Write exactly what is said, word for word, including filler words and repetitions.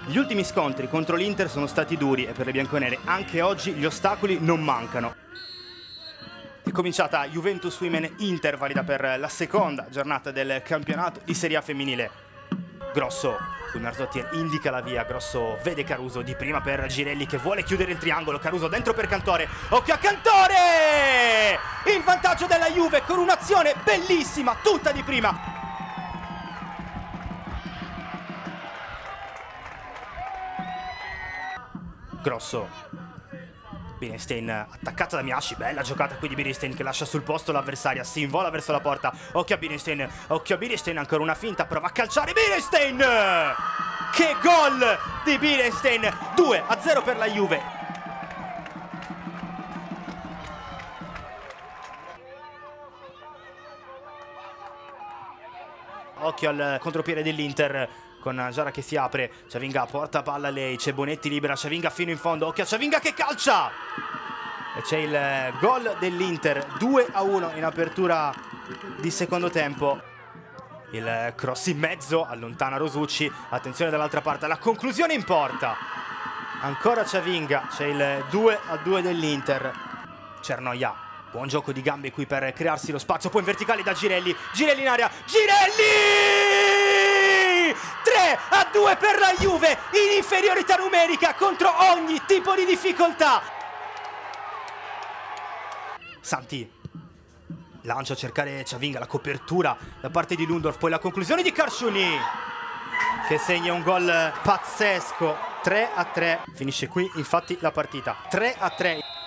Gli ultimi scontri contro l'Inter sono stati duri e per le bianconere anche oggi gli ostacoli non mancano. È cominciata Juventus Women Inter, valida per la seconda giornata del campionato di Serie A femminile. Grosso, Gunnardotti indica la via, Grosso vede Caruso di prima per Girelli che vuole chiudere il triangolo, Caruso dentro per Cantore, occhio a Cantore! Il vantaggio della Juve con un'azione bellissima, tutta di prima. Grosso, Birenstein attaccata da Miyashi, bella giocata qui di Birenstein che lascia sul posto l'avversaria, si invola verso la porta, occhio a Birenstein, occhio a Birenstein, ancora una finta, prova a calciare Birenstein! Che gol di Birenstein, due a zero per la Juve. Occhio al contropiede dell'Inter, con Giara che si apre, Ciavinga porta palla a lei, c'è Bonetti libera, Ciavinga fino in fondo, occhio a Ciavinga che calcia! E c'è il gol dell'Inter, due a uno in apertura di secondo tempo. Il cross in mezzo, allontana Rosucci, attenzione dall'altra parte, la conclusione in porta. Ancora Ciavinga, c'è il due a due dell'Inter. Cernoia, buon gioco di gambe qui per crearsi lo spazio, poi in verticale da Girelli, Girelli in area, Girelli! tre a due per la Juve, in inferiorità numerica contro ogni tipo di difficoltà. Santi lancia a cercare Ciavinga, la copertura da parte di Lundorf, poi la conclusione di Karshuni che segna un gol pazzesco. Tre a tre, finisce qui infatti la partita, tre a tre.